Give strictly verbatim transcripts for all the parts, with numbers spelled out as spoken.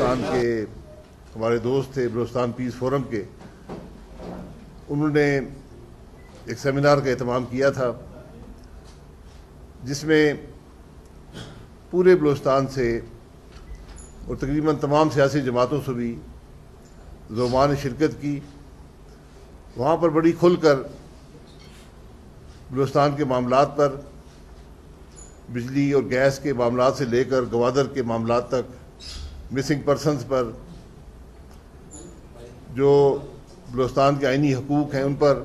بلوچستان کے ہمارے دوست تھے بلوچستان پیس فورم کے، انہوں نے ایک سیمینار کا اہتمام کیا تھا جس میں پورے بلوچستان سے اور تقریباً تمام سیاسی جماعتوں سے بھی زعماء نے شرکت کی۔ وہاں پر بڑی کھل کر بلوچستان کے معاملات پر، بجلی اور گیس کے معاملات سے لے کر گوادر کے معاملات تک، مسنگ پرسنز پر، جو بلوچستان کے آئینی حقوق ہیں ان پر،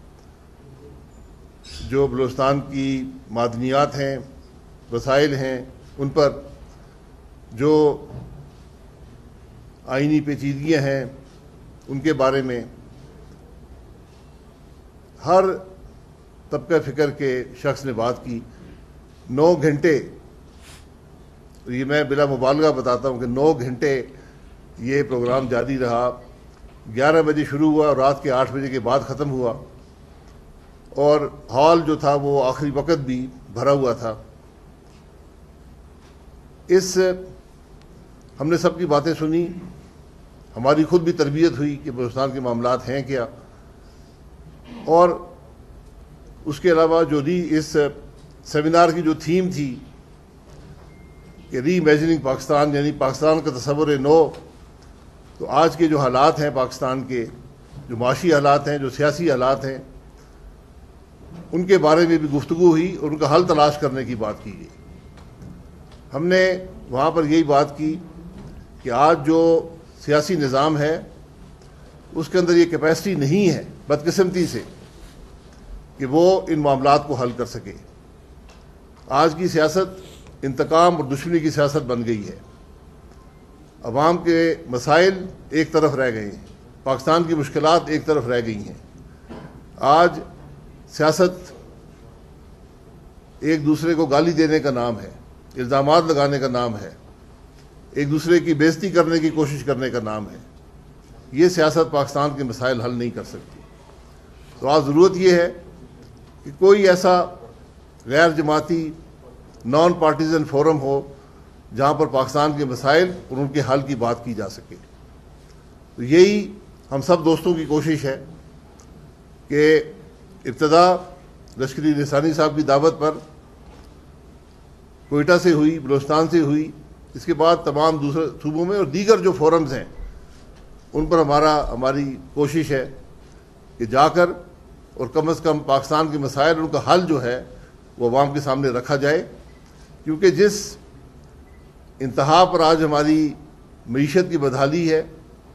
جو بلوچستان کی معدنیات ہیں، وسائل ہیں ان پر، جو آئینی پیچیدگیاں ہیں ان کے بارے میں ہر طبقہ فکر کے شخص نے بات کی۔ نو گھنٹے، یہ میں بلا مبالغہ بتاتا ہوں کہ نو گھنٹے یہ پروگرام جاری رہا۔ گیارہ بجے شروع ہوا اور رات کے آٹھ بجے کے بعد ختم ہوا، اور ہال جو تھا وہ آخری وقت بھی بھرا ہوا تھا۔ اس ہم نے سب کی باتیں سنی، ہماری خود بھی تربیت ہوئی کہ بلوچستان کے معاملات ہیں کیا، اور اس کے علاوہ جو ری اس سیمینار کی جو تھیم تھی کہ ری امیجننگ پاکستان، یعنی پاکستان کا تصور نو، تو آج کے جو حالات ہیں پاکستان کے، جو معاشی حالات ہیں، جو سیاسی حالات ہیں، ان کے بارے میں بھی گفتگو ہوئی اور ان کا حل تلاش کرنے کی بات کی گئی۔ ہم نے وہاں پر یہی بات کی کہ آج جو سیاسی نظام ہے اس کے اندر یہ کیپیسٹی نہیں ہے بدقسمتی سے کہ وہ ان معاملات کو حل کر سکے۔ آج کی سیاست انتقام اور دشمنی کی سیاست بن گئی ہے۔ عوام کے مسائل ایک طرف رہ گئے ہیں، پاکستان کی مشکلات ایک طرف رہ گئی ہیں۔ آج سیاست ایک دوسرے کو گالی دینے کا نام ہے، الزامات لگانے کا نام ہے، ایک دوسرے کی بے عزتی کرنے کی کوشش کرنے کا نام ہے۔ یہ سیاست پاکستان کے مسائل حل نہیں کر سکتی۔ تو آج ضرورت یہ ہے کہ کوئی ایسا غیر جماعتی نان پارٹیزن فورم ہو جہاں پر پاکستان کے مسائل اور ان کے حل کی بات کی جا سکے۔ تو یہی ہم سب دوستوں کی کوشش ہے کہ ابتدا لشکری لسانی صاحب کی دعوت پر کوئٹہ سے ہوئی، بلوچستان سے ہوئی، اس کے بعد تمام دوسرے صوبوں میں اور دیگر جو فورمز ہیں ان پر ہمارا ہماری کوشش ہے کہ جا کر اور کم از کم پاکستان کے مسائل ان کا حل جو ہے وہ عوام کے سامنے رکھا جائے، کیونکہ جس انتہا پر آج ہماری معیشت کی بدحالی ہے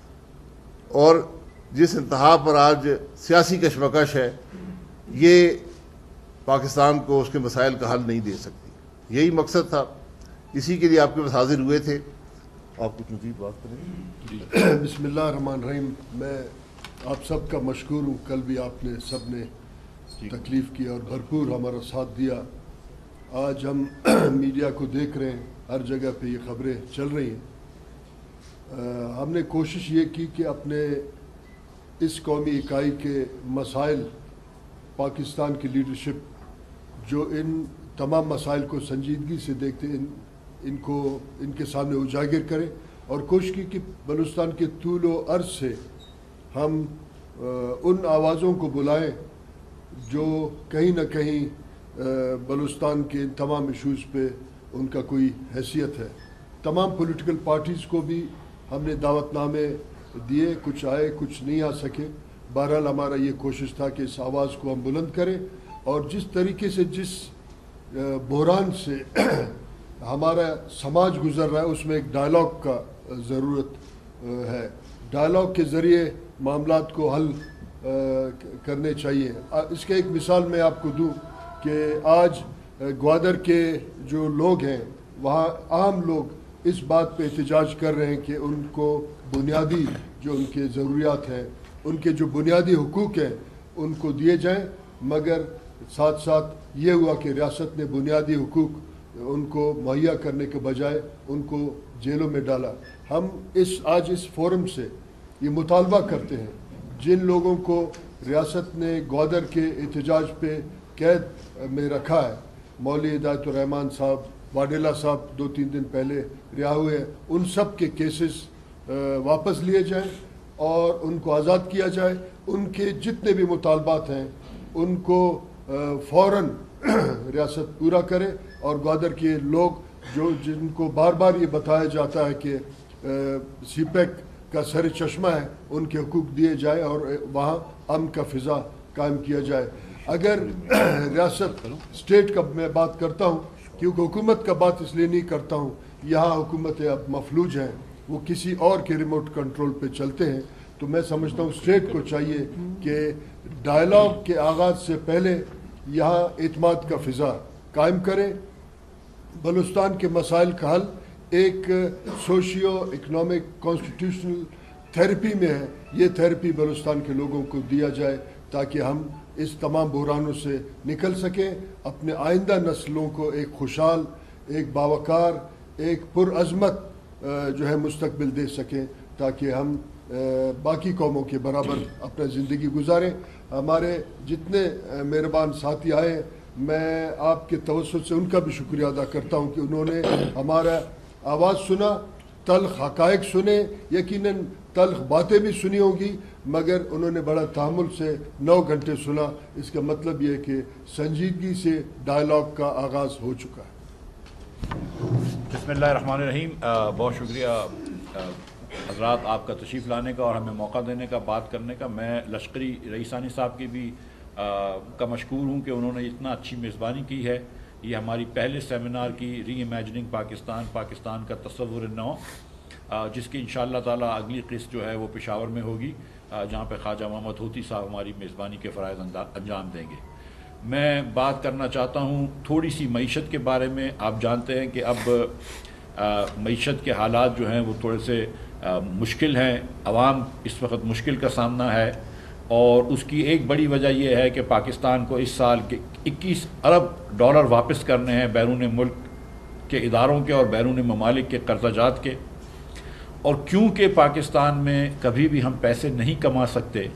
اور جس انتہا پر آج سیاسی کشمکش ہے، یہ پاکستان کو اس کے مسائل کا حل نہیں دے سکتی۔ یہی مقصد تھا، اسی کے لیے آپ کے پاس حاضر ہوئے تھے۔ آپ کچھ مزید بات کریں؟ بسم اللہ الرحمن الرحیم۔ میں آپ سب کا مشکور ہوں، کل بھی آپ نے سب نے تکلیف کی اور بھرپور ہمارا ساتھ دیا۔ آج ہم میڈیا کو دیکھ رہے ہیں، ہر جگہ پہ یہ خبریں چل رہی ہیں۔ ہم نے کوشش یہ کی کہ اپنے اس قومی اکائی کے مسائل، پاکستان کی لیڈرشپ جو ان تمام مسائل کو سنجیدگی سے دیکھتے ان ان کو ان کے سامنے اجاگر کریں، اور کوشش کی کہ بلوچستان کے طول و عرض سے ہم ان آوازوں کو بلائیں جو کہیں نہ کہیں بلوچستان کے ان تمام ایشوز پہ ان کا کوئی حیثیت ہے۔ تمام پولیٹیکل پارٹیز کو بھی ہم نے دعوت نامے دیے، کچھ آئے کچھ نہیں آ سکے۔ بہرحال ہمارا یہ کوشش تھا کہ اس آواز کو ہم بلند کریں، اور جس طریقے سے جس بحران سے ہمارا سماج گزر رہا ہے اس میں ایک ڈائلاگ کا ضرورت ہے۔ ڈائلاگ کے ذریعے معاملات کو حل کرنے چاہیے۔ اس کا ایک مثال میں آپ کو دوں کہ آج گوادر کے جو لوگ ہیں وہاں عام لوگ اس بات پہ احتجاج کر رہے ہیں کہ ان کو بنیادی جو ان کے ضروریات ہیں، ان کے جو بنیادی حقوق ہیں ان کو دیے جائیں، مگر ساتھ ساتھ یہ ہوا کہ ریاست نے بنیادی حقوق ان کو مہیا کرنے کے بجائے ان کو جیلوں میں ڈالا۔ ہم اس آج اس فورم سے یہ مطالبہ کرتے ہیں، جن لوگوں کو ریاست نے گوادر کے احتجاج پہ قید میں رکھا ہے، مولوی ہدایت الرحمان صاحب، واڈیلا صاحب دو تین دن پہلے رہا ہوئے ہیں، ان سب کے کیسز واپس لیے جائیں اور ان کو آزاد کیا جائے. ان کے جتنے بھی مطالبات ہیں ان کو فوراً ریاست پورا کرے, اور گوادر کے لوگ جو جن کو بار بار یہ بتایا جاتا ہے کہ سی پیک کا سر چشمہ ہے, ان کے حقوق دیے جائے اور وہاں امن کا فضا قائم کیا جائے. اگر ریاست اسٹیٹ کا میں بات کرتا ہوں, کیونکہ حکومت کا بات اس لیے نہیں کرتا ہوں, یہاں حکومتیں اب مفلوج ہیں, وہ کسی اور کے ریموٹ کنٹرول پہ چلتے ہیں. تو میں سمجھتا ہوں اسٹیٹ کو چاہیے کہ ڈائلاگ کے آغاز سے پہلے یہاں اعتماد کا فضا قائم کرے. بلوچستان کے مسائل کا حل ایک سوشیو اکنامک کانسٹیٹیوشنل تھیراپی میں ہے. یہ تھیراپی بلوچستان کے لوگوں کو دیا جائے تاکہ ہم اس تمام بحرانوں سے نکل سکیں, اپنے آئندہ نسلوں کو ایک خوشحال, ایک باوقار, ایک پرعظمت جو ہے مستقبل دے سکیں, تاکہ ہم باقی قوموں کے برابر اپنا زندگی گزاریں. ہمارے جتنے مہربان ساتھی آئے, میں آپ کے توسط سے ان کا بھی شکریہ ادا کرتا ہوں کہ انہوں نے ہمارا آواز سنا, تلخ حقائق سنے, یقیناً تلخ باتیں بھی سنی ہوں گی, مگر انہوں نے بڑا تحمل سے نو گھنٹے سنا. اس کا مطلب یہ ہے کہ سنجیدگی سے ڈائلاگ کا آغاز ہو چکا ہے. بسم اللہ الرحمن الرحیم. بہت شکریہ حضرات آپ کا تشریف لانے کا اور ہمیں موقع دینے کا, بات کرنے کا. میں لشکری رئیسانی صاحب کی بھی کا مشکور ہوں کہ انہوں نے اتنا اچھی میزبانی کی ہے. یہ ہماری پہلے سیمینار کی ری امیجننگ پاکستان, پاکستان کا تصور نو, جس کی انشاءاللہ تعالی اگلی قسط جو ہے وہ پشاور میں ہوگی, جہاں پہ خواجہ محمد ہوتی صاحب ہماری میزبانی کے فرائض انجام دیں گے. میں بات کرنا چاہتا ہوں تھوڑی سی معیشت کے بارے میں. آپ جانتے ہیں کہ اب معیشت کے حالات جو ہیں وہ تھوڑے سے مشکل ہیں, عوام اس وقت مشکل کا سامنا ہے, اور اس کی ایک بڑی وجہ یہ ہے کہ پاکستان کو اس سال کے اکیس ارب ڈالر واپس کرنے ہیں بیرون ملک کے اداروں کے اور بیرون ممالک کے قرضہ جات کے. اور کیونکہ پاکستان میں کبھی بھی ہم پیسے نہیں کما سکتے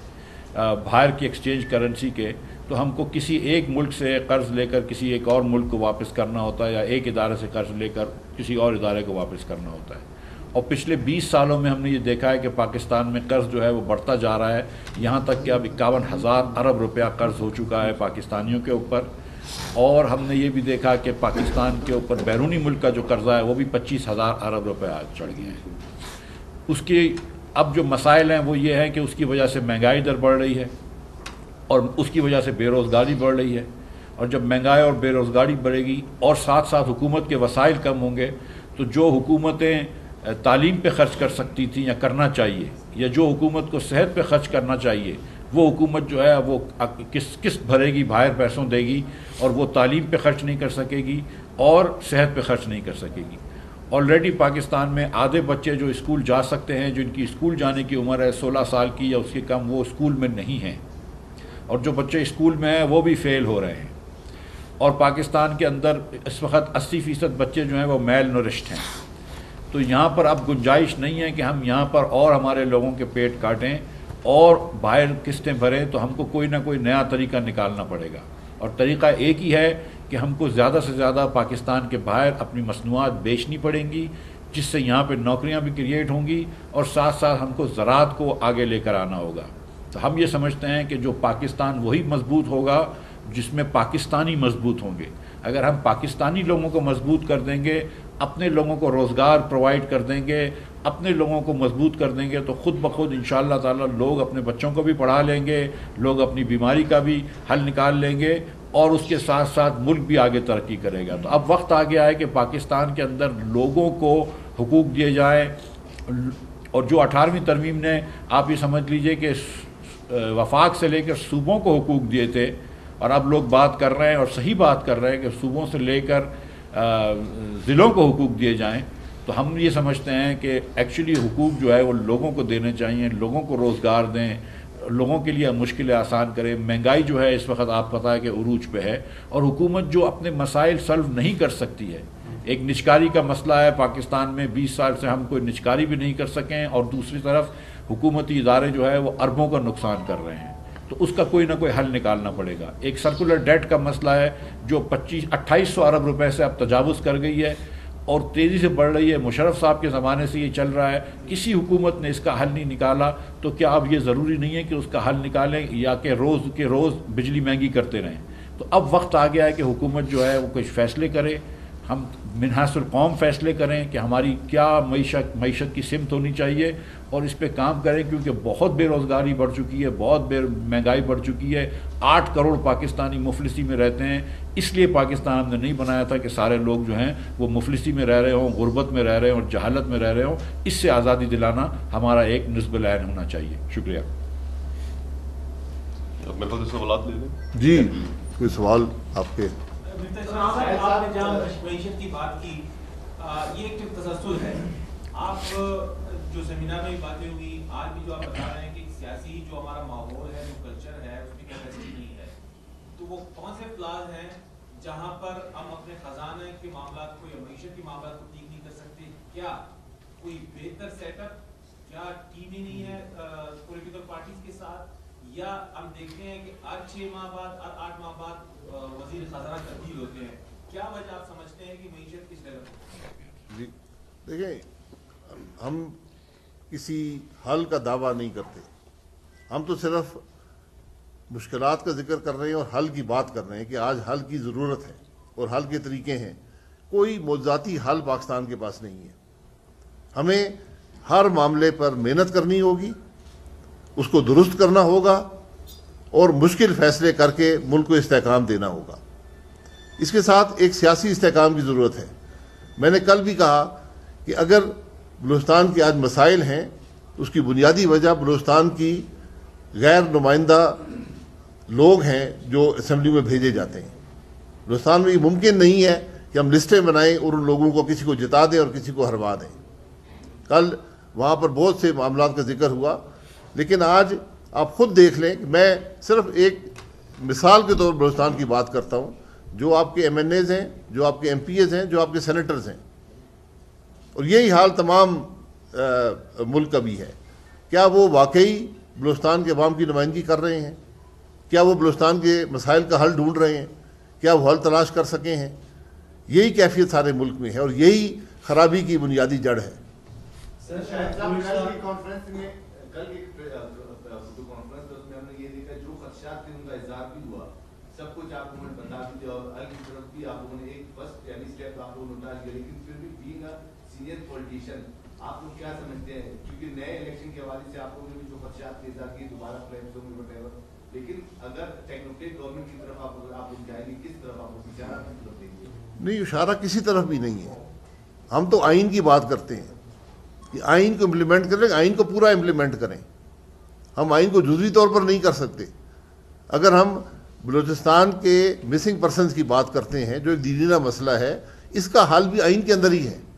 باہر کی ایکسچینج کرنسی کے, تو ہم کو کسی ایک ملک سے قرض لے کر کسی ایک اور ملک کو واپس کرنا ہوتا ہے, یا ایک ادارے سے قرض لے کر کسی اور ادارے کو واپس کرنا ہوتا ہے. اور پچھلے بیس سالوں میں ہم نے یہ دیکھا ہے کہ پاکستان میں قرض جو ہے وہ بڑھتا جا رہا ہے, یہاں تک کہ اب اکاون ہزار ارب روپیہ قرض ہو چکا ہے پاکستانیوں کے اوپر. اور ہم نے یہ بھی دیکھا کہ پاکستان کے اوپر بیرونی ملک کا جو قرضہ ہے وہ بھی پچیس ہزار ارب روپے چڑھ گئے ہیں. اس کے اب جو مسائل ہیں وہ یہ ہیں کہ اس کی وجہ سے مہنگائی در بڑھ رہی ہے, اور اس کی وجہ سے بے روزگاری بڑھ رہی ہے. اور جب مہنگائی اور بے روزگاری بڑھے گی اور ساتھ ساتھ حکومت کے وسائل کم ہوں گے, تو جو حکومتیں تعلیم پہ خرچ کر سکتی تھیں یا کرنا چاہیے, یا جو حکومت کو صحت پہ خرچ کرنا چاہیے, وہ حکومت جو ہے وہ کس قسط بھرے گی, باہر پیسوں دے گی, اور وہ تعلیم پہ خرچ نہیں کر سکے گی اور صحت پہ خرچ نہیں کر سکے گی. آلریڈی پاکستان میں آدھے بچے جو اسکول جا سکتے ہیں, جن کی اسکول جانے کی عمر ہے سولہ سال کی یا اس کے کم, وہ اسکول میں نہیں ہیں, اور جو بچے اسکول میں ہیں وہ بھی فیل ہو رہے ہیں. اور پاکستان کے اندر اس وقت اسی فیصد بچے جو ہیں وہ میل نورشڈ ہیں. تو یہاں پر اب گنجائش نہیں ہے کہ ہم یہاں پر اور ہمارے لوگوں کے پیٹ کاٹیں اور باہر قسطیں بھریں, تو ہم کو کوئی نہ کوئی نیا طریقہ نکالنا پڑے گا. اور طریقہ ایک ہی ہے کہ ہم کو زیادہ سے زیادہ پاکستان کے باہر اپنی مصنوعات بیچنی پڑیں گی, جس سے یہاں پہ نوکریاں بھی کریٹ ہوں گی, اور ساتھ ساتھ ہم کو زراعت کو آگے لے کر آنا ہوگا. تو ہم یہ سمجھتے ہیں کہ جو پاکستان وہی مضبوط ہوگا جس میں پاکستانی مضبوط ہوں گے. اگر ہم پاکستانی لوگوں کو مضبوط کر دیں گے, اپنے لوگوں کو روزگار پرووائڈ کر دیں گے, اپنے لوگوں کو مضبوط کر دیں گے, تو خود بخود انشاءاللہ تعالی لوگ اپنے بچوں کو بھی پڑھا لیں گے, لوگ اپنی بیماری کا بھی حل نکال لیں گے, اور اس کے ساتھ ساتھ ملک بھی آگے ترقی کرے گا. تو اب وقت آ گیا ہے کہ پاکستان کے اندر لوگوں کو حقوق دیے جائیں. اور جو اٹھارہویں ترمیم نے, آپ یہ سمجھ لیجئے کہ وفاق سے لے کر صوبوں کو حقوق دیے تھے, اور اب لوگ بات کر رہے ہیں اور صحیح بات کر رہے ہیں کہ صوبوں سے لے کر ضلعوں کو حقوق دیے جائیں. تو ہم یہ سمجھتے ہیں کہ ایکچولی حقوق جو ہے وہ لوگوں کو دینے چاہیے, لوگوں کو روزگار دیں, لوگوں کے لیے مشکلیں آسان کریں. مہنگائی جو ہے اس وقت آپ پتہ ہے کہ عروج پہ ہے, اور حکومت جو اپنے مسائل سالو نہیں کر سکتی ہے. ایک نجکاری کا مسئلہ ہے پاکستان میں, بیس سال سے ہم کوئی نجکاری بھی نہیں کر سکیں, اور دوسری طرف حکومتی ادارے جو ہے وہ اربوں کا نقصان کر رہے ہیں. تو اس کا کوئی نہ کوئی حل نکالنا پڑے گا. ایک سرکولر ڈیٹ کا مسئلہ ہے جو پچیس اٹھائیس سو ارب روپے سے اب تجاوز کر گئی ہے, اور تیزی سے بڑھ رہی ہے. مشرف صاحب کے زمانے سے یہ چل رہا ہے, کسی حکومت نے اس کا حل نہیں نکالا, تو کیا اب یہ ضروری نہیں ہے کہ اس کا حل نکالیں یا کہ روز کے روز بجلی مہنگی کرتے رہیں؟ تو اب وقت آ گیا ہے کہ حکومت جو ہے وہ کچھ فیصلے کرے, ہم منحاص القوم فیصلے کریں کہ ہماری کیا معیشت معیشت کی سمت ہونی چاہیے, اور اس پہ کام کریں, کیونکہ بہت بے روزگاری بڑھ چکی ہے, بہت بے مہنگائی بڑھ چکی ہے. آٹھ کروڑ پاکستانی مفلسی میں رہتے ہیں. اس لیے پاکستان ہم نے نہیں بنایا تھا کہ سارے لوگ جو ہیں وہ مفلسی میں رہ رہے ہوں, غربت میں رہ رہے ہوں اور جہالت میں رہ رہے ہوں. اس سے آزادی دلانا ہمارا ایک نصب العین ہونا چاہیے. شکریہ. سوالات لے لیں. جی کوئی سوال آپ کے؟ آپ نے جہاں معیشت کی بات کی, یہ ایک تسلسل ہے. آپ جو سیمینار میں باتیں ہوئی, آج بھی جو آپ بتا رہے ہیں کہ سیاسی جو ہمارا ماحول ہے, جو کلچر ہے, اس میں کیپیسٹی نہیں ہے, تو وہ کون سے فلاز ہیں جہاں پر ہم اپنے خزانے کے معاملات کو یا معیشت کے معاملات کو ٹھیک نہیں کر سکتے؟ کیا کوئی بہتر سیٹ اپ, کیا ٹیم ہی نہیں ہے پولیٹیکل پارٹیز کے ساتھ, یا ہم دیکھتے ہیں کہ ہر چھ ماہ بعد ہر آٹھ ماہ بعد وزیر خزانہ تبدیل ہوتے ہیں؟ کیا وجہ آپ سمجھتے ہیں کہ معیشت کس طرح؟ جی دیکھیں, ہم کسی حل کا دعویٰ نہیں کرتے, ہم تو صرف مشکلات کا ذکر کر رہے ہیں اور حل کی بات کر رہے ہیں کہ آج حل کی ضرورت ہے اور حل کے طریقے ہیں. کوئی موضوعاتی حل پاکستان کے پاس نہیں ہے. ہمیں ہر معاملے پر محنت کرنی ہوگی, اس کو درست کرنا ہوگا اور مشکل فیصلے کر کے ملک کو استحکام دینا ہوگا. اس کے ساتھ ایک سیاسی استحکام کی ضرورت ہے. میں نے کل بھی کہا کہ اگر بلوچستان کے آج مسائل ہیں تو اس کی بنیادی وجہ بلوچستان کی غیر نمائندہ لوگ ہیں جو اسمبلی میں بھیجے جاتے ہیں. بلوچستان میں یہ ممکن نہیں ہے کہ ہم لسٹیں بنائیں اور ان لوگوں کو کسی کو جتا دیں اور کسی کو ہروا دیں. کل وہاں پر بہت سے معاملات کا ذکر ہوا, لیکن آج آپ خود دیکھ لیں کہ میں صرف ایک مثال کے طور پر بلوچستان کی بات کرتا ہوں. جو آپ کے ایم این ایز ہیں, جو آپ کے ایم پی ایز ہیں, جو آپ کے سینیٹرز ہیں, اور یہی حال تمام ملک کا بھی ہے. کیا وہ واقعی بلوچستان کے عوام کی نمائندگی کر رہے ہیں؟ کیا وہ بلوچستان کے مسائل کا حل ڈھونڈ رہے ہیں؟ کیا وہ حل تلاش کر سکے ہیں؟ یہی کیفیت سارے ملک میں ہے اور یہی خرابی کی بنیادی جڑ ہے. سر شاید کانفرنس میں کل کی کانفرنس میں اس میں ہم نے یہ دیکھا جو خدشات تھے ان کا اظہار بھی ہوا, سب کچھ آپ لوگوں نے بتا بھی دیا, اور ال کی طرف بھی آپ لوگوں نے ایک فرسٹ یعنی اسٹیپ آپ لوگوں نے اٹھا لیا. لیکن پھر بھی بینگ اے سینئر پولیٹیشین آپ لوگ کیا سمجھتے ہیں, کیونکہ نئے الیکشن کے حوالے سے آپ لوگوں نے بھی جو خدشات کے اظہار کیے دوبارہ فلیمز ہوں گے وٹ ایور, لیکن اگر ٹیکنوکریٹ گورنمنٹ کی طرف آپ آپ لوگ جائیں گے, کس طرف آپ لوگ اشارہ کس طرف دیں گے؟ نہیں, اشارہ کسی طرف بھی نہیں ہے. ہم تو آئین کی بات کرتے ہیں کہ آئین کو امپلیمنٹ کریں, آئین کو پورا امپلیمنٹ کریں. ہم آئین کو جزوی طور پر نہیں کر سکتے. اگر ہم بلوچستان کے مسنگ پرسنز کی بات کرتے ہیں جو ایک دیرینہ مسئلہ ہے, اس کا حل بھی آئین کے اندر ہی ہے.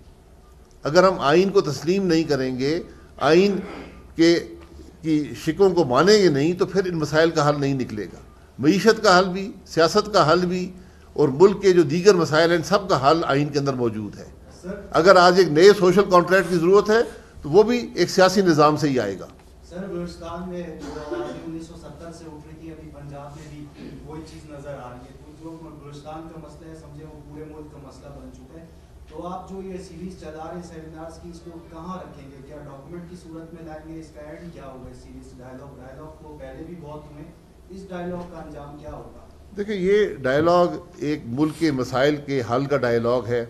اگر ہم آئین کو تسلیم نہیں کریں گے, آئین کے کی شکوں کو مانیں گے نہیں, تو پھر ان مسائل کا حل نہیں نکلے گا. معیشت کا حل بھی, سیاست کا حل بھی, اور ملک کے جو دیگر مسائل ہیں ان سب کا حل آئین کے اندر موجود ہے. اگر آج ایک نئے سوشل کانٹریکٹ کی ضرورت ہے تو وہ بھی ایک سیاسی نظام سے ہی آئے گا. سر بلوچستان میں جو آزادی انیس سو ستر سے اٹھ رہی تھی, ابھی پنجاب میں بھی وہی چیز نظر آ رہی ہے. تو جو بلوچستان کا مسئلہ ہے سمجھے وہ پورے ملک کا مسئلہ بن چکا ہے. تو آپ جو یہ سیریز چلا رہے ہیں سیمینارز کی, اس کو کہاں رکھیں گے؟ کیا ڈاکومنٹ کی صورت میں لائیں گے؟ اس کا ایڈ کیا ہوگا؟ اس سیریز ڈائلاگ ڈائلاگ کو پہلے بھی بہت ہوئے, اس ڈائلاگ کا انجام کیا ہوگا؟ دیکھیں, یہ ڈائلاگ ایک ملک کے مسائل کے حل کا ڈائلاگ ہے,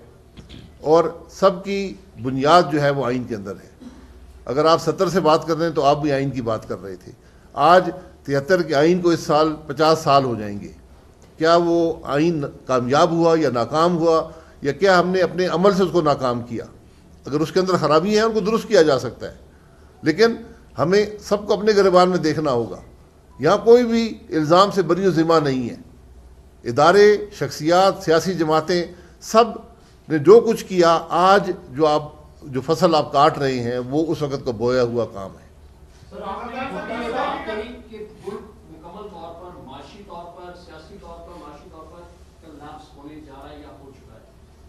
اور سب کی بنیاد جو ہے وہ آئین کے اندر ہے. اگر آپ ستر سے بات کر رہے ہیں تو آپ بھی آئین کی بات کر رہے تھے. آج تہتر کے آئین کو اس سال پچاس سال ہو جائیں گے. کیا وہ آئین کامیاب ہوا یا ناکام ہوا, یا کیا ہم نے اپنے عمل سے اس کو ناکام کیا؟ اگر اس کے اندر خرابی ہیں ان کو درست کیا جا سکتا ہے, لیکن ہمیں سب کو اپنے گریبان میں دیکھنا ہوگا. یہاں کوئی بھی الزام سے بری و ذمہ نہیں ہے. ادارے, شخصیات, سیاسی جماعتیں, سب نے جو کچھ کیا, آج جو آپ جو فصل آپ کاٹ رہے ہیں وہ اس وقت کا بویا ہوا کام ہے. سر آپ نے بات کری کہ ملک مکمل طور پر معاشی طور پر, سیاسی طور پر, معاشی طور پر کلپس ہونے جا رہا ہے یا ہو چکا ہے.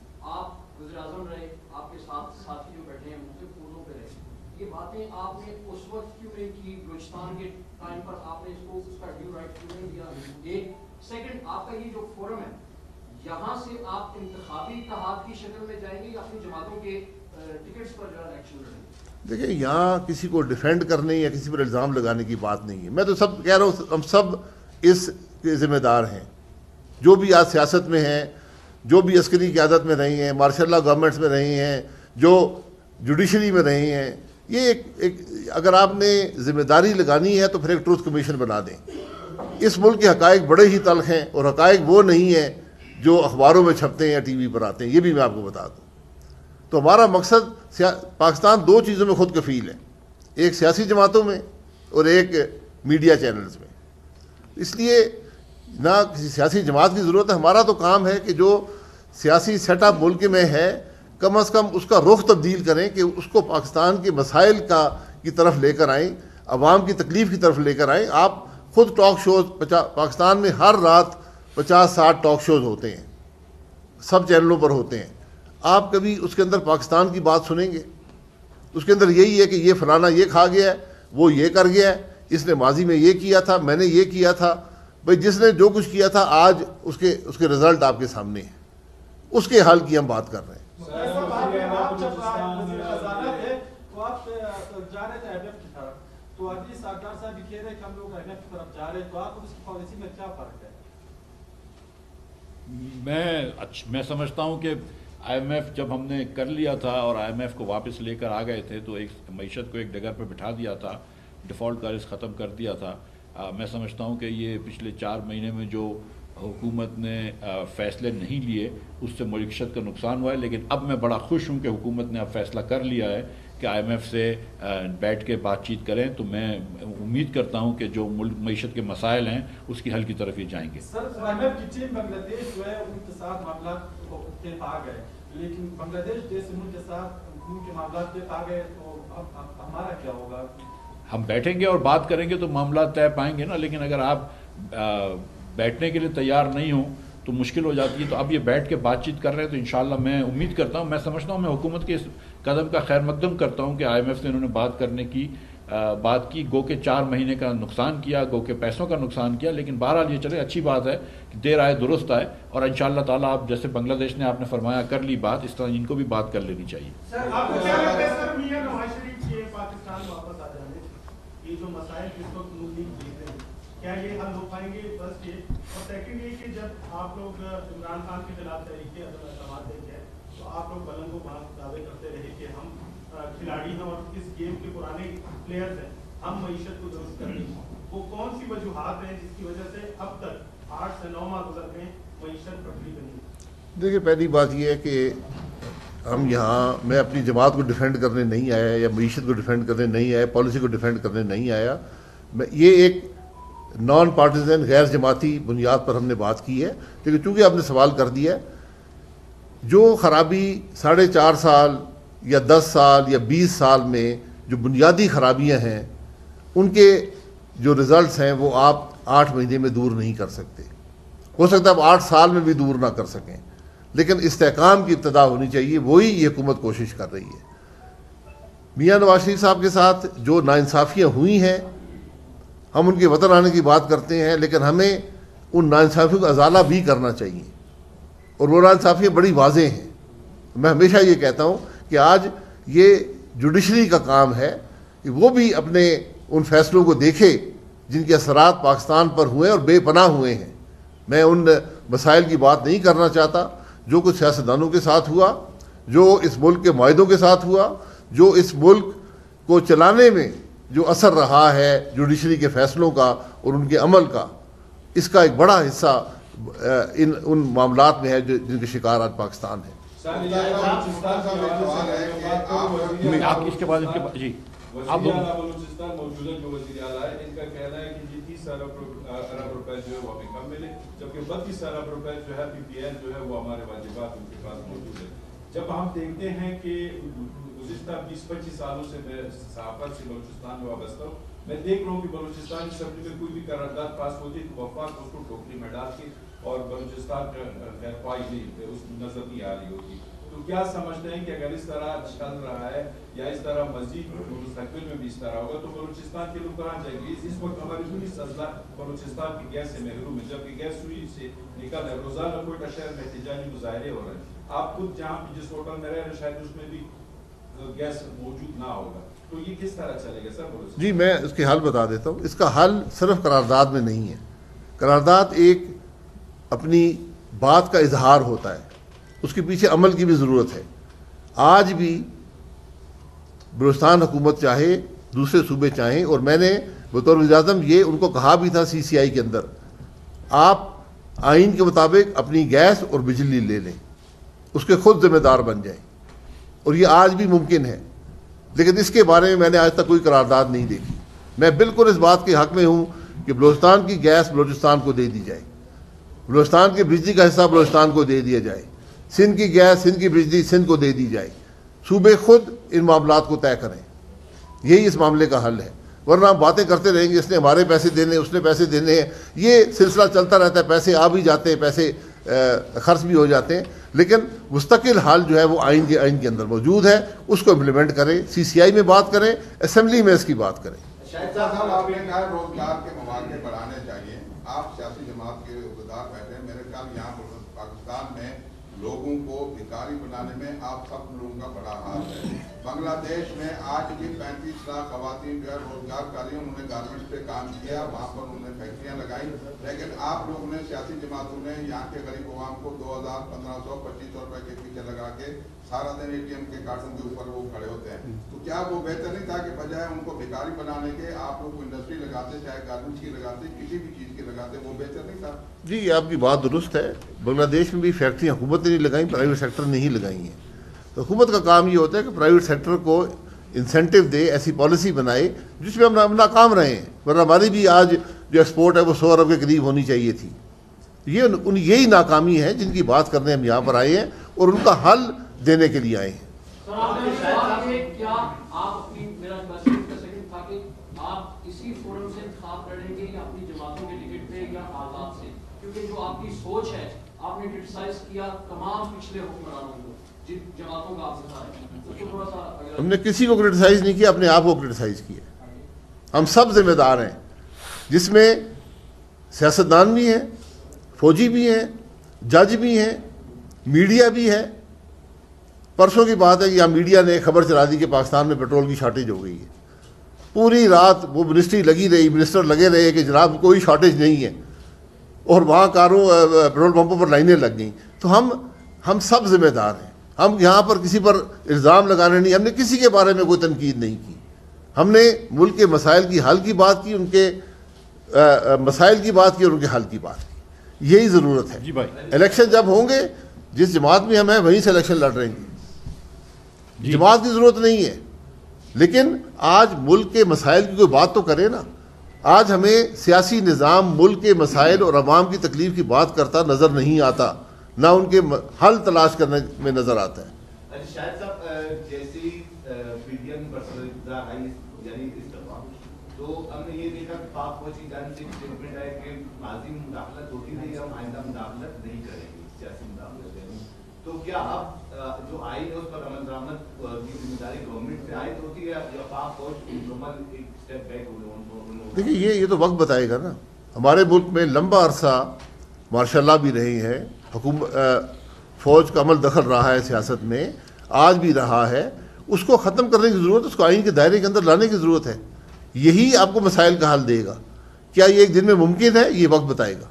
آپ وزیر اعظم رہے, آپ کے ساتھ ساتھی جو بیٹھے ہیں مختلف عہدوں پہ رہے, یہ باتیں آپ نے اس وقت کیوں نہیں کی؟ بلوچستان کے ٹائم پر آپ نے اس کو اس کا ڈیو رائٹ کیوں نہیں دیا؟ ایک سیکنڈ, آپ کا یہ جو فورم ہے یہاں سے آپ انتخابی اتحاد کی شکل میں جائیں گے یا اپنی جماعتوں کے ٹکٹس پر جو ہے الیکشن لڑیں گے؟ دیکھیں یہاں کسی کو ڈیفینڈ کرنے یا کسی پر الزام لگانے کی بات نہیں ہے. میں تو سب کہہ رہا ہوں ہم سب اس کے ذمہ دار ہیں جو بھی آج سیاست میں ہیں, جو بھی عسکری قیادت میں رہی ہیں, مارشاء اللہ گورنمنٹس میں رہی ہیں, جو جوڈیشری میں رہی ہیں. یہ ایک ایک اگر آپ نے ذمہ داری لگانی ہے تو پھر ایک ٹروتھ کمیشن بنا دیں. اس ملک کے حقائق بڑے ہی تلخ ہیں اور حقائق وہ نہیں ہیں جو اخباروں میں چھپتے ہیں یا ٹی وی پر آتے ہیں, یہ بھی میں آپ کو بتا دوں. تو ہمارا مقصد پاکستان دو چیزوں میں خود کفیل ہے, ایک سیاسی جماعتوں میں اور ایک میڈیا چینلز میں. اس لیے نہ کسی سیاسی جماعت کی ضرورت ہے. ہمارا تو کام ہے کہ جو سیاسی سیٹ اپ ملک میں ہے کم از کم اس کا رخ تبدیل کریں کہ اس کو پاکستان کے مسائل کا کی طرف لے کر آئیں, عوام کی تکلیف کی طرف لے کر آئیں. آپ خود ٹاک شوز پاکستان میں ہر رات پچاس ساٹھ ٹاک شوز ہوتے ہیں, سب چینلوں پر ہوتے ہیں. آپ کبھی اس کے اندر پاکستان کی بات سنیں گے؟ اس کے اندر یہی ہے کہ یہ فلانا یہ کھا گیا ہے, وہ یہ کر گیا ہے, اس نے ماضی میں یہ کیا تھا, میں نے یہ کیا تھا. بھئی جس نے جو کچھ کیا تھا آج اس کے اس کے رزلٹ آپ کے سامنے ہیں, اس کے حل کی ہم بات کر رہے ہیں. میں میں سمجھتا ہوں کہ آئی ایم ایف جب ہم نے کر لیا تھا اور آئی ایم ایف کو واپس لے کر آ گئے تھے تو ایک معیشت کو ایک ڈگر پہ بٹھا دیا تھا, ڈیفالٹ قرض ختم کر دیا تھا. میں سمجھتا ہوں کہ یہ پچھلے چار مہینے میں جو حکومت نے فیصلے نہیں لیے اس سے معیشت کا نقصان ہوا ہے. لیکن اب میں بڑا خوش ہوں کہ حکومت نے اب فیصلہ کر لیا ہے کہ آئی ایم ایف سے بیٹھ کے بات چیت کریں. تو میں امید کرتا ہوں کہ جو ملک معیشت کے مسائل ہیں اس کی حل کی طرف ہی جائیں گے. سر آئی ایم ایف کی ٹیم بنگلہ دیش جو ہے ان کے ساتھ معاملات کو طے پا گئے, لیکن بنگلہ دیش جیسے ملک کے ساتھ ان کے معاملات طے پا گئے تو اب ہمارا کیا ہوگا؟ ہم بیٹھیں گے اور بات کریں گے تو معاملات طے پائیں گے نا. لیکن اگر آپ بیٹھنے کے لیے تیار نہیں ہوں تو مشکل ہو جاتی ہے. تو اب یہ بیٹھ کے بات چیت کر رہے ہیں تو انشاءاللہ میں امید کرتا ہوں, میں سمجھتا ہوں, میں حکومت کے اس قدم کا خیر مقدم کرتا ہوں کہ آئی ایم ایف سے انہوں نے بات کرنے کی بات کی. گو کہ چار مہینے کا نقصان کیا, گو کہ پیسوں کا نقصان کیا, لیکن بہرحال یہ چلے اچھی بات ہے کہ دیر آئے درست آئے. اور انشاءاللہ تعالیٰ آپ جیسے بنگلہ دیش نے آپ نے فرمایا کر لی بات, اس طرح ان کو بھی بات کر لینی چاہیے. سر آپ کو کیا لگتا ہے سر میاں نواز شریف کے پاکستان واپس آ جانے یہ جو مسائل جس وقت نون لیگ دیکھ رہے ہیں کیا یہ حل ہو پائیں گے؟ فرسٹ یہ, اور سیکنڈ یہ کہ جب آپ لوگ عمران خان کے خلاف تحریک عدم اعتماد دیکھے تو آپ لوگ بلند و بلند دعوے کرتے رہے کہ ہم کھلاڑی ہیں اور اس گیم کے پرانے پلیئرز ہیں, ہم معیشت کو درست کر رہے ہیں. وہ کون سی وجوہات ہیں جس کی وجہ سے اب تک آٹھ سے نو ماہ گزر گئے معیشت پٹری بنی؟ دیکھیے پہلی بات یہ ہے کہ ہم یہاں میں اپنی جماعت کو ڈیفینڈ کرنے نہیں آیا یا معیشت کو ڈیفینڈ کرنے نہیں آیا, پالیسی کو ڈیفینڈ کرنے نہیں آیا. میں یہ ایک نان پارٹیزن غیر جماعتی بنیاد پر ہم نے بات کی ہے. لیکن چونکہ آپ نے سوال کر دیا ہے, جو خرابی ساڑھے چار سال یا دس سال یا بیس سال میں جو بنیادی خرابیاں ہیں ان کے جو رزلٹس ہیں وہ آپ آٹھ مہینے میں دور نہیں کر سکتے. ہو سکتا ہے آپ آٹھ سال میں بھی دور نہ کر سکیں, لیکن استحکام کی ابتدا ہونی چاہیے. وہی یہ حکومت کوشش کر رہی ہے. میاں نواز شریف صاحب کے ساتھ جو ناانصافیاں ہوئی ہیں ہم ان کے وطن آنے کی بات کرتے ہیں, لیکن ہمیں ان ناانصافیوں کا ازالہ بھی کرنا چاہیے, اور وہ ناانصافیاں بڑی واضح ہیں. میں ہمیشہ یہ کہتا ہوں کہ آج یہ جوڈیشری کا کام ہے کہ وہ بھی اپنے ان فیصلوں کو دیکھے جن کے اثرات پاکستان پر ہوئے اور بے پناہ ہوئے ہیں. میں ان مسائل کی بات نہیں کرنا چاہتا جو کچھ سیاستدانوں کے ساتھ ہوا, جو اس ملک کے معاہدوں کے ساتھ ہوا, جو اس ملک کو چلانے میں جو اثر رہا ہے جوڈیشری کے فیصلوں کا اور ان کے عمل کا. اس کا ایک بڑا حصہ ان ان معاملات میں ہے جو جن کے شکار آج پاکستان ہے. آپ اس کے بعد جی آپ بلوچستان موجودہ جو وزیر اعلیٰ ہے ان کا کہنا ہے کہ یہ تیس ارب روپے جو ہے وہ ہمیں کم ملے, جبکہ بتیس ارب روپے جو ہے پی پی ایل جو ہے وہ ہمارے واجبات ان کے پاس موجود ہے. جب ہم دیکھتے ہیں کہ گزشتہ بیس پچیس سالوں سے میں صحافت سے بلوچستان میں وابستہ ہوں, میں دیکھ رہا ہوں کہ بلوچستان اسمبلی میں کوئی بھی قرارداد پاس ہوتی ہے تو وفاق اس کو ٹوکری میں ڈال کے اور بلوچستان کا خیر پائی نہیں اس نظر نہیں آ رہی ہوتی. तो क्या समझते हैं कि अगर इस तरह चल रहा है या इस तरह मजीद मुस्तकबिल में भी इस तरह होगा तो बलूचिस्तान के लोग कहाँ जाएंगे? इस वक्त हमारी पूरी सजला बलूचिस्तान की गैस से महरूम है, जबकि गैस सुई से निकल है। रोजाना कोयटा शहर में एहतजाजी मुजाहरे हो रहे हैं। आप खुद जहाँ जिस होटल में रह रहे हैं शायद उसमें भी गैस मौजूद ना होगा, तो ये किस तरह चलेगा सर? जी मैं इसके हल बता देता हूँ। इसका हल सिर्फ करारदाद में नहीं है। करारदाद एक अपनी बात का इजहार होता है, उसके पीछे अमल की भी ज़रूरत है। आज भी बलूचिस्तान हुकूमत चाहे, दूसरे सूबे चाहें, और मैंने बतौर वज़ीर-ए-आज़म ये उनको कहा भी था सी सी आई के अंदर, आप आइन के मुताबिक अपनी गैस और बिजली ले लें, उसके खुद जिम्मेदार बन जाएं, और ये आज भी मुमकिन है। लेकिन इसके बारे में मैंने आज तक कोई करारदाद नहीं देखी। मैं बिल्कुल इस बात के हक़ में हूँ कि बलूचिस्तान की गैस बलूचिस्तान को दे दी जाए, बलूचिस्तान की बिजली का हिस्सा बलूचिस्तान को दे दिया जाए, सिंध की गैस, सिंध की बिजली सिंध को दे दी जाए। सूबे खुद इन मामलात को तय करें, यही इस मामले का हल है। वरना हम बातें करते रहेंगे, इसने हमारे पैसे देने, उसने पैसे देने हैं, ये सिलसिला चलता रहता है। पैसे आ भी जाते हैं, पैसे खर्च भी हो जाते हैं, लेकिन मुस्तकिल हाल जो है वो आइन के आइन के अंदर मौजूद है, उसको इम्प्लीमेंट करें, सी सी आई में बात करें, असेंबली में इसकी बात करें। शायद साहब आपने कहा रोजगार के मौके बढ़ाने चाहिए। आप सियासी जमात के उम्मीदवार बैठे हैं, मेरे ख्याल यहाँ पाकिस्तान में लोगों को भिखारी बनाने में आप सब लोगों का बड़ा हाथ है। बांग्लादेश में आज भी पैंतीस लाख खवातीन जो है रोजगार कार्य, उन्होंने गारमेंट्स पे काम किया, वहाँ पर उन्होंने फैक्ट्रियाँ लगाई। लेकिन आप लोगों ने, सियासी जमातों ने यहाँ के गरीब आवाम को दो हजार पंद्रह सौ पच्चीस सौ रुपए के पीछे लगा के सारा दिन ए टी एम के कार्टून के ऊपर वो खड़े होते हैं। तो क्या वो बेहतर नहीं था कि बजाय उनको भिखारी बनाने के आप लोग इंडस्ट्री लगाते, चाहे गारमेंट्स की लगाते, किसी भी चीज़ की लगाते, वो बेहतर नहीं था? जी आपकी बात दुरुस्त है। बांग्लादेश में भी फैक्ट्रियाँ हुकूमत ने नहीं लगाई, प्राइवेट सेक्टर ने ही लगाई हैं। तो हुकूमत का काम ये होता है कि प्राइवेट सेक्टर को इंसेंटिव दे, ऐसी पॉलिसी बनाए जिसमें हम ना, नाकाम रहे हैं। वरना हमारी भी आज जो एक्सपोर्ट है वो सौ अरब के करीब होनी चाहिए थी। ये उन यही नाकामी है जिनकी बात करने हम यहाँ पर आए हैं और उनका हल देने के लिए आए हैं। क्या आप अपनी, मेरा था कि आप इसी फोरम से खाप लड़ेंगे या अपनी जमातों के टिकट पे या आजाद से? क्योंकि जो आपकी सोच है, आपने क्रिटिसाइज किया तमाम पिछले हुक्मरानों को, जिन जमातों का आप बता रहे हैं, तो थोड़ा सा हमने किसी को क्रिटिसाइज नहीं किया, अपने आप को क्रिटिसाइज किया। हम सब जिम्मेदार हैं, जिसमें सियासतदान भी हैं, फौजी भी हैं, जज भी हैं, मीडिया भी है। परसों की बात है कि यहाँ मीडिया ने खबर चला दी कि पाकिस्तान में पेट्रोल की शॉर्टेज हो गई है। पूरी रात वो मिनिस्ट्री लगी रही, मिनिस्टर लगे रहे कि जनाब कोई शॉर्टेज नहीं है, और वहाँ कारों पेट्रोल पंपों पर लाइनें लग गई। तो हम हम सब जिम्मेदार हैं। हम यहाँ पर किसी पर इल्ज़ाम लगाने नहीं, हमने किसी के बारे में कोई तनकीद नहीं की। हमने मुल्क के मसाइल की हल की बात की, उनके आ, आ, मसाइल की बात की और उनके हल की बात की। यही ज़रूरत है। जी भाई, इलेक्शन जब होंगे, जिस जमात में हम हैं वहीं से इलेक्शन लड़ रहे हैं। जमात की ज़रूरत नहीं है, लेकिन आज मुल्क के मसाइल की कोई बात तो करे ना। आज हमें सियासी निज़ाम मुल्क के मसाइल और अवाम की तकलीफ की बात करता नज़र नहीं आता, ना उनके हल तलाश करने में नज़र आता है। शायद साहब जैसी पीडीएम यानी इस्तीफा, तो हमने ये देखा कि पाक फौज की जानिब से स्टेटमेंट है कि माजी मुदाखलत होती रही, हम आइंदा मुदाखलत नहीं करेंगे, सियासी मुदाखलत नहीं। तो क्या अब जो आइन है उस पर अमल दरामद की जिम्मेदारी गवर्नमेंट से आयद होती है या पाक फौज मुकम्मल एक स्टेप बैक हो गए? देखिए ये ये तो वक्त बताएगा ना। हमारे मुल्क में लंबा अरसा मार्शल भी रही है, हुकूमत फ़ौज का अमल दखल रहा है सियासत में, आज भी रहा है। उसको ख़त्म करने की ज़रूरत, उसको आइन के दायरे के अंदर लाने की ज़रूरत है। यही आपको मसाइल का हल देगा। क्या ये एक दिन में मुमकिन है? ये वक्त बताएगा।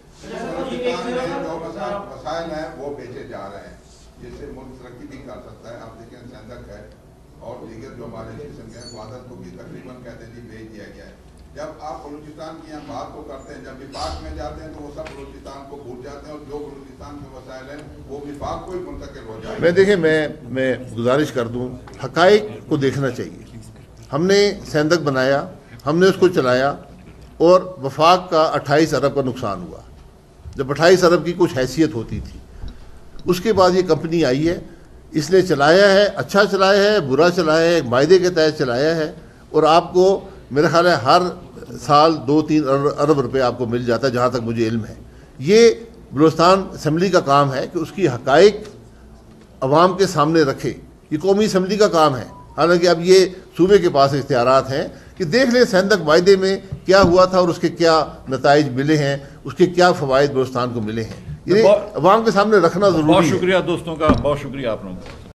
मसाइल है वो बेचे जा रहे हैं, जिससे मुल्क तरक्की भी कर सकता है। आप देखें सेंधक है और दीगर जो हमारे किस्म के वादत को भी तकरीबन कहते हैं भेज दिया गया है। जब आप बलूचिस्तान की यहाँ बात को करते हैं, जब विपाक में जाते हैं तो वो सब बलूचिस्तान को भूल जाते हैं और जो बलूचिस्तान के मसाइल हैं वो विपाक को ही मुंतकिल हो जाए। मैं देखें मैं मैं गुजारिश कर दूँ, हकाइक को देखना चाहिए। हमने सेंधक बनाया, हमने उसको चलाया और वफाक का अट्ठाईस अरब का नुकसान हुआ। जब अट्ठाईस अरब की कुछ हैसियत होती थी, उसके बाद ये कंपनी आई है, इसने चलाया है, अच्छा चलाया है, बुरा चलाया है, मायदे के तहत चलाया है, और आपको मेरा ख्याल है हर साल दो तीन अरब रुपए आपको मिल जाता है, जहाँ तक मुझे इल्म है। ये बलूचिस्तान असम्बली का काम है कि उसकी हकाइक عوام کے سامنے رکھے. یہ قومی اسمبلی کا کام ہے. حالانکہ اب یہ صوبے کے پاس اختیارات ہیں کہ دیکھ لیں سینتک معاہدے میں کیا ہوا تھا اور اس کے کیا نتائج ملے ہیں, اس کے کیا فوائد بلوچستان کو ملے ہیں. یہ عوام کے سامنے رکھنا ضروری ہے. بہت شکریہ دوستوں کا, بہت شکریہ آپ لوگوں کا.